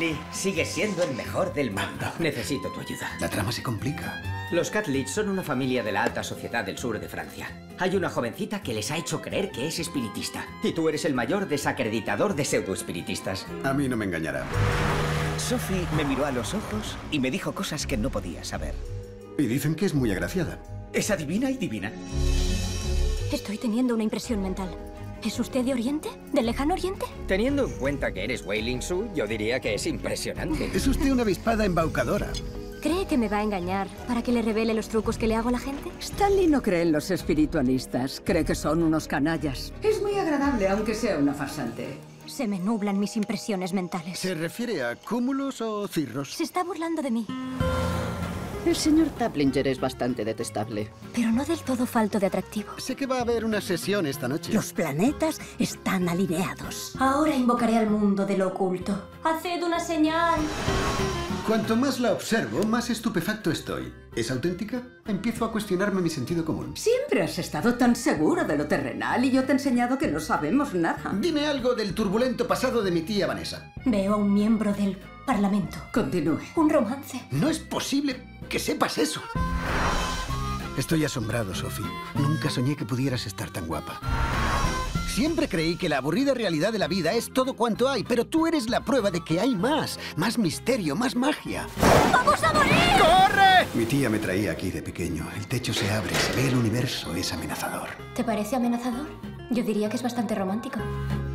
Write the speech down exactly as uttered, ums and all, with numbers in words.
Bradley, sigues siendo el mejor del mundo. Necesito tu ayuda. La trama se complica. Los Catledge son una familia de la alta sociedad del sur de Francia. Hay una jovencita que les ha hecho creer que es espiritista. Y tú eres el mayor desacreditador de pseudoespiritistas. A mí no me engañará. Sophie me miró a los ojos y me dijo cosas que no podía saber. Y dicen que es muy agraciada. Es adivina y divina. Estoy teniendo una impresión mental. ¿Es usted de Oriente? ¿Del lejano Oriente? Teniendo en cuenta que eres Wei Ling Su, yo diría que es impresionante. Es usted una avispada embaucadora. ¿Cree que me va a engañar para que le revele los trucos que le hago a la gente? Stanley no cree en los espiritualistas. Cree que son unos canallas. Es muy agradable, aunque sea una farsante. Se me nublan mis impresiones mentales. ¿Se refiere a cúmulos o cirros? Se está burlando de mí. El señor Taplinger es bastante detestable. Pero no del todo falto de atractivo. Sé que va a haber una sesión esta noche. Los planetas están alineados. Ahora invocaré al mundo de lo oculto. ¡Haced una señal! Cuanto más la observo, más estupefacto estoy. ¿Es auténtica? Empiezo a cuestionarme mi sentido común. Siempre has estado tan seguro de lo terrenal y yo te he enseñado que no sabemos nada. Dime algo del turbulento pasado de mi tía Vanessa. Veo a un miembro del Parlamento. Continúe. Un romance. No es posible que sepas eso. Estoy asombrado, Sophie. Nunca soñé que pudieras estar tan guapa. Siempre creí que la aburrida realidad de la vida es todo cuanto hay, pero tú eres la prueba de que hay más. Más misterio, más magia. ¡Vamos a morir! ¡Corre! Mi tía me traía aquí de pequeño. El techo se abre, se ve el universo, es amenazador. ¿Te parece amenazador? Yo diría que es bastante romántico.